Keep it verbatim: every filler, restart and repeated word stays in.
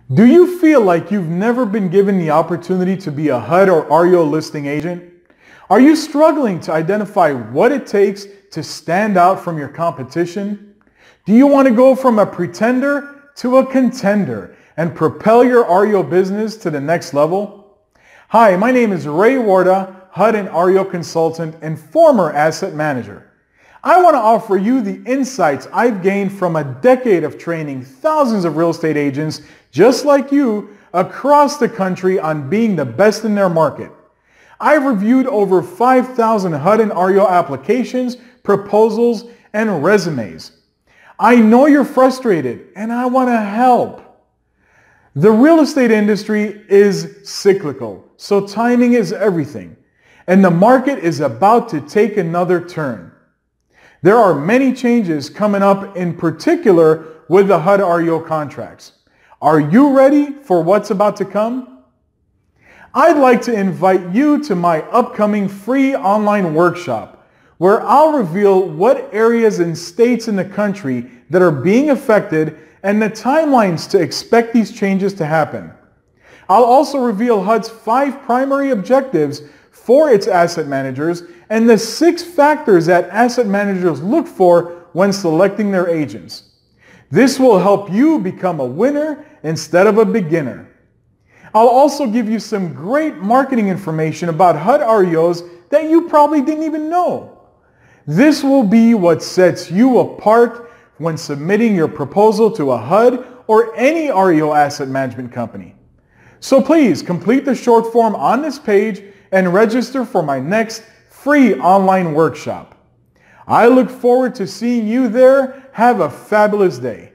Do you feel like you've never been given the opportunity to be a H U D or R E O listing agent? Are you struggling to identify what it takes to stand out from your competition? Do you want to go from a pretender to a contender and propel your R E O business to the next level? Hi, my name is Ray Warda, H U D and R E O consultant and former asset manager. I want to offer you the insights I've gained from a decade of training thousands of real estate agents just like you across the country on being the best in their market. I've reviewed over five thousand H U D and R E O applications, proposals, and resumes. I know you're frustrated and I want to help. The real estate industry is cyclical, so timing is everything. And the market is about to take another turn. There are many changes coming up, in particular with the H U D R E O contracts. Are you ready for what's about to come? I'd like to invite you to my upcoming free online workshop, where I'll reveal what areas and states in the country that are being affected and the timelines to expect these changes to happen. I'll also reveal H U D's five primary objectives for its asset managers and the six factors that asset managers look for when selecting their agents. This will help you become a winner instead of a beginner. I'll also give you some great marketing information about H U D R E Os that you probably didn't even know. This will be what sets you apart when submitting your proposal to a H U D or any R E O asset management company. So please complete the short form on this page and register for my next free online workshop. I look forward to seeing you there. Have a fabulous day.